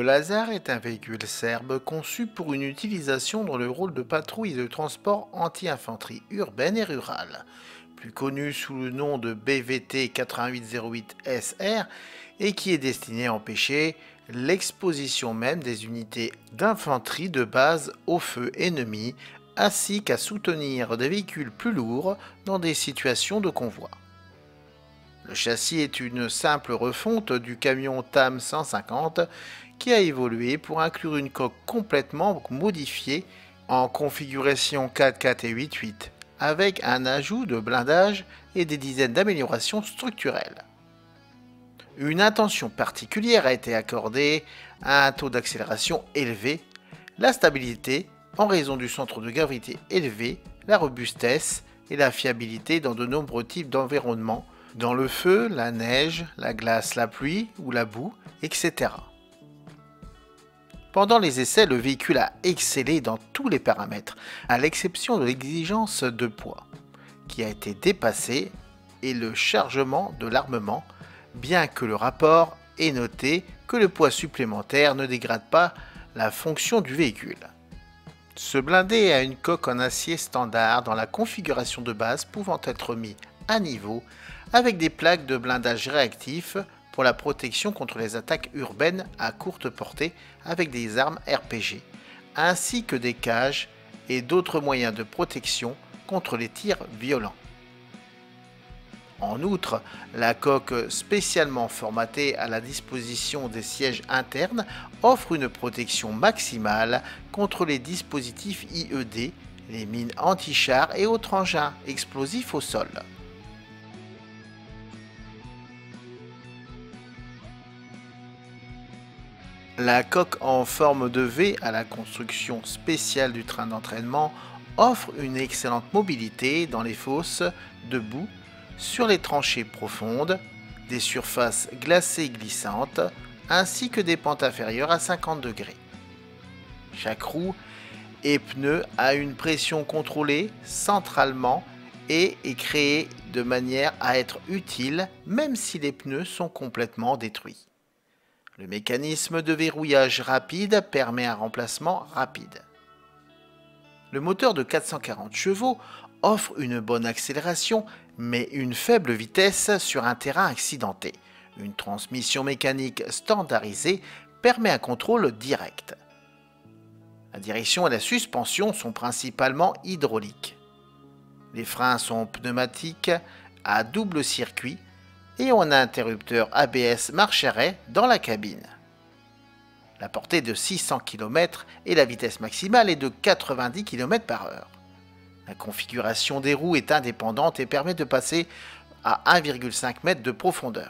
Lazare est un véhicule serbe conçu pour une utilisation dans le rôle de patrouille de transport anti-infanterie urbaine et rurale, plus connu sous le nom de BVT 8808 SR et qui est destiné à empêcher l'exposition même des unités d'infanterie de base au feu ennemi ainsi qu'à soutenir des véhicules plus lourds dans des situations de convoi. Le châssis est une simple refonte du camion TAM 150 qui a évolué pour inclure une coque complètement modifiée en configuration 4x4 et 8x8 avec un ajout de blindage et des dizaines d'améliorations structurelles. Une attention particulière a été accordée à un taux d'accélération élevé, la stabilité en raison du centre de gravité élevé, la robustesse et la fiabilité dans de nombreux types d'environnements, dans le feu, la neige, la glace, la pluie ou la boue, etc. Pendant les essais, le véhicule a excellé dans tous les paramètres, à l'exception de l'exigence de poids, qui a été dépassée, et le chargement de l'armement, bien que le rapport ait noté que le poids supplémentaire ne dégrade pas la fonction du véhicule. Ce blindé a une coque en acier standard dans la configuration de base pouvant être mis à niveau avec des plaques de blindage réactif pour la protection contre les attaques urbaines à courte portée avec des armes RPG, ainsi que des cages et d'autres moyens de protection contre les tirs violents. En outre, la coque spécialement formatée à la disposition des sièges internes offre une protection maximale contre les dispositifs IED, les mines anti-chars et autres engins explosifs au sol. La coque en forme de V à la construction spéciale du train d'entraînement offre une excellente mobilité dans les fosses, debout, sur les tranchées profondes, des surfaces glacées glissantes, ainsi que des pentes inférieures à 50 degrés. Chaque roue et pneu a une pression contrôlée centralement et est créée de manière à être utile même si les pneus sont complètement détruits. Le mécanisme de verrouillage rapide permet un remplacement rapide. Le moteur de 440 chevaux offre une bonne accélération mais une faible vitesse sur un terrain accidenté. Une transmission mécanique standardisée permet un contrôle direct. La direction et la suspension sont principalement hydrauliques. Les freins sont pneumatiques à double circuit et on a un interrupteur ABS marche-arrêt dans la cabine. La portée est de 600 km et la vitesse maximale est de 90 km/h. La configuration des roues est indépendante et permet de passer à 1,5 m de profondeur.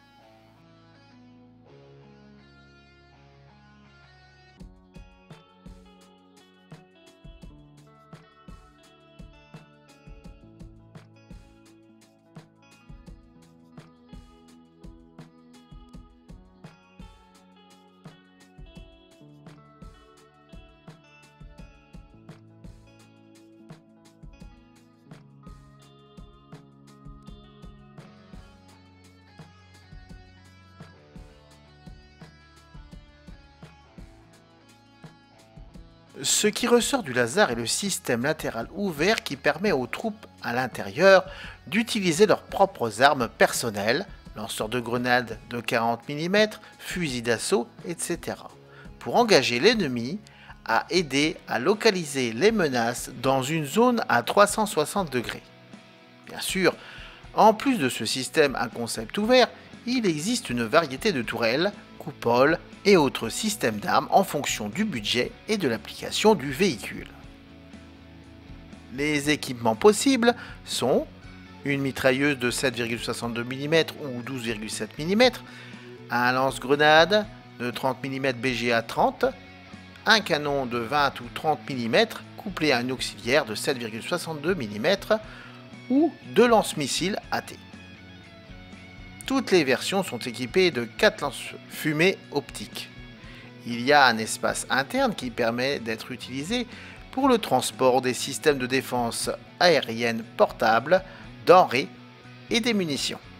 Ce qui ressort du Lazare est le système latéral ouvert qui permet aux troupes à l'intérieur d'utiliser leurs propres armes personnelles, lanceurs de grenades de 40 mm, fusils d'assaut, etc. pour engager l'ennemi à aider à localiser les menaces dans une zone à 360 degrés. Bien sûr, en plus de ce système à concept ouvert, il existe une variété de tourelles, coupoles et autres systèmes d'armes en fonction du budget et de l'application du véhicule. Les équipements possibles sont une mitrailleuse de 7,62 mm ou 12,7 mm, un lance-grenade de 30 mm BGA 30, un canon de 20 ou 30 mm couplé à un auxiliaire de 7,62 mm ou deux lance-missiles AT. Toutes les versions sont équipées de 4 lance-fumées optiques. Il y a un espace interne qui permet d'être utilisé pour le transport des systèmes de défense aérienne portables, denrées et des munitions.